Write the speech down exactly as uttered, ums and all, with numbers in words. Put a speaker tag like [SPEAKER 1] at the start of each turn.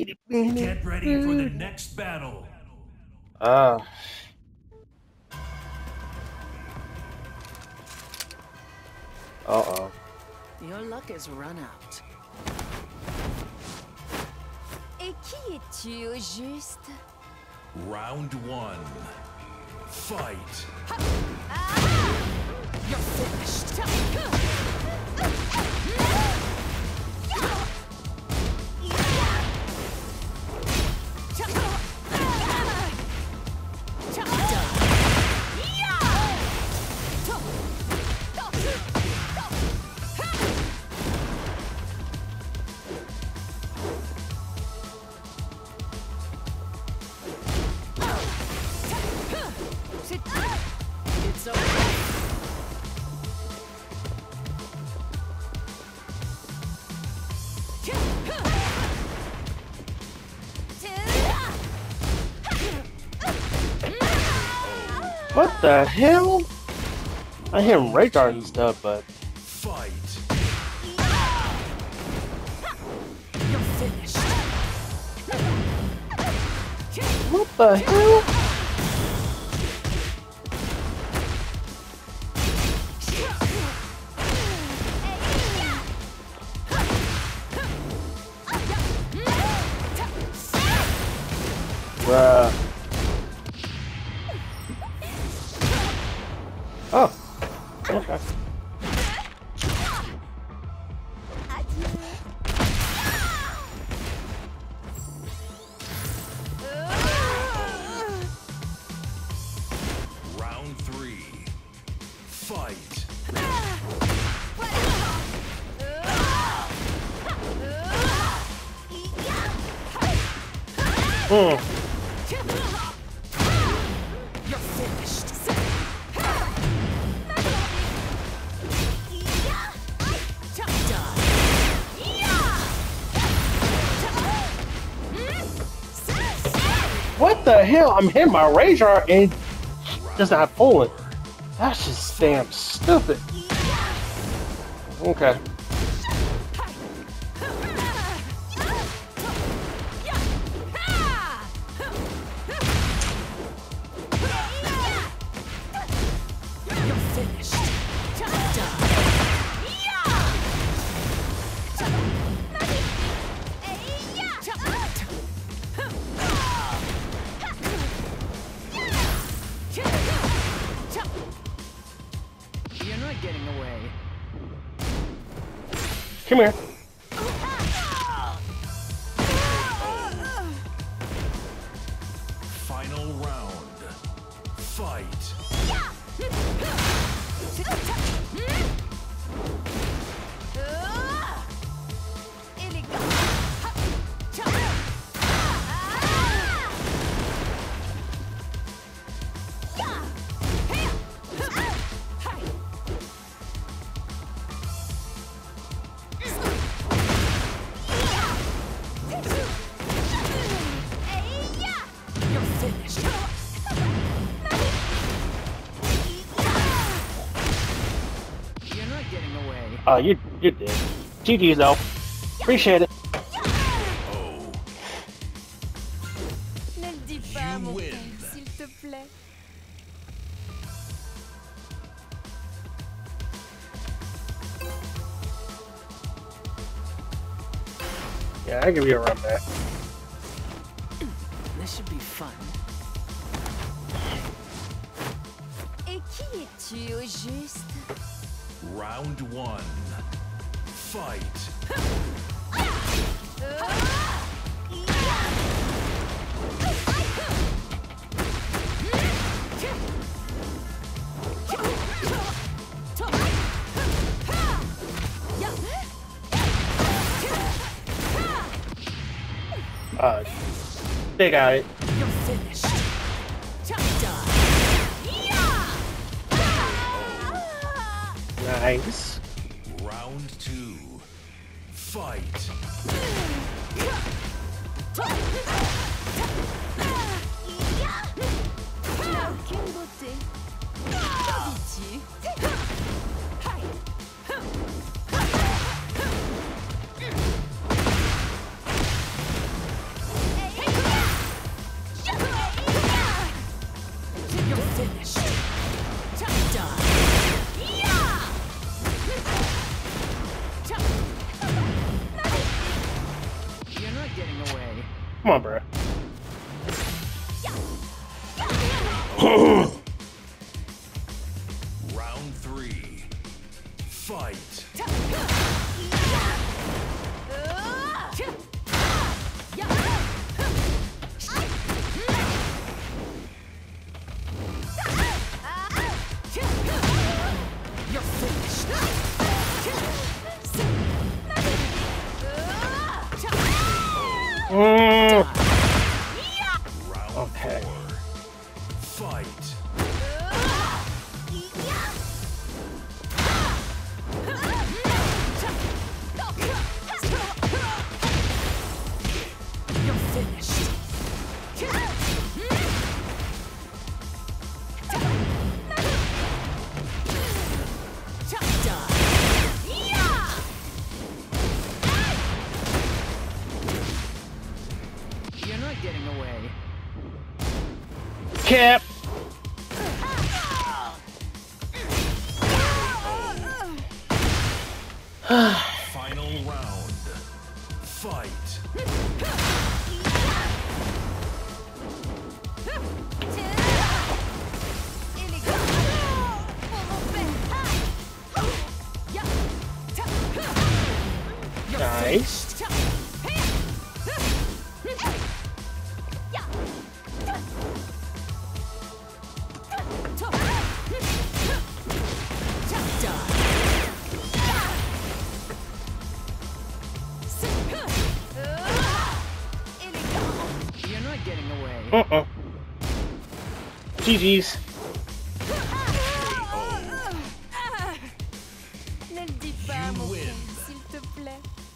[SPEAKER 1] Get ready for the next battle.
[SPEAKER 2] Ah. Uh-oh.
[SPEAKER 3] Your luck is run out.
[SPEAKER 4] Et qui es-tu au juste?
[SPEAKER 1] Round one. Fight.
[SPEAKER 3] You're finished. It's over.
[SPEAKER 2] What the hell? I hear him radar and stuff, but
[SPEAKER 1] Fight.
[SPEAKER 3] You're finished.
[SPEAKER 2] what the hell? Bruh. Oh. Okay.
[SPEAKER 1] Round three. Fight.
[SPEAKER 2] Hmm.
[SPEAKER 3] You're finished.
[SPEAKER 2] What the hell? I'm hitting my radar and just not pulling. That's just damn stupid. Okay.
[SPEAKER 3] You're finished. You're not getting away.
[SPEAKER 2] Come here.
[SPEAKER 1] Final round. Fight.
[SPEAKER 3] You're finished. You're not getting away.
[SPEAKER 2] Oh, you you did. G G's though. Appreciate it.
[SPEAKER 1] Oh.
[SPEAKER 4] Ne le dis pas,
[SPEAKER 1] You
[SPEAKER 4] mon
[SPEAKER 1] win.
[SPEAKER 4] père, s'il te plaît.
[SPEAKER 2] Yeah, I give you a run back.
[SPEAKER 3] This should be fun.
[SPEAKER 4] Et qui es-tu au juste?
[SPEAKER 1] Round one. Fight.
[SPEAKER 2] Uh, they got it.
[SPEAKER 3] You're finished.
[SPEAKER 2] Nice.
[SPEAKER 1] Round two. Fight.
[SPEAKER 4] Quelle beauté! Qu'en dis-tu?
[SPEAKER 3] not getting away.
[SPEAKER 2] Come on, bro.
[SPEAKER 1] Round three. Fight.
[SPEAKER 3] You're finished.
[SPEAKER 2] Mm.
[SPEAKER 1] Round
[SPEAKER 2] Okay.
[SPEAKER 1] four. Fight.
[SPEAKER 3] You're finished. You're not getting away.
[SPEAKER 2] Cap.
[SPEAKER 1] Final round. Fight.
[SPEAKER 3] You're
[SPEAKER 2] Nice.
[SPEAKER 3] finished. You're not getting away.
[SPEAKER 2] Uh-uh. G G's.
[SPEAKER 4] Ne le dis pas à
[SPEAKER 1] You
[SPEAKER 4] mon
[SPEAKER 1] win.
[SPEAKER 4] fils, s'il te plaît.